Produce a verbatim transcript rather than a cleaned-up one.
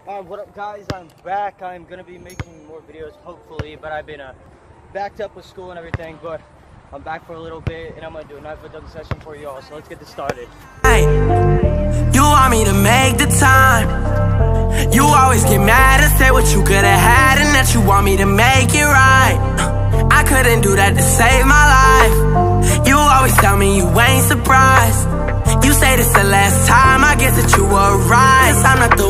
Uh, what up, guys? I'm back. I'm gonna be making more videos, hopefully, but I've been uh, backed up with school and everything. But I'm back for a little bit, and I'm gonna do a knife with Doug session for y'all. So let's get this started. Hey, you want me to make the time? You always get mad and say what you could have had, and that you want me to make it right. I couldn't do that to save my life. You always tell me you ain't surprised. You say this the last time, I guess that you were right. I'm not the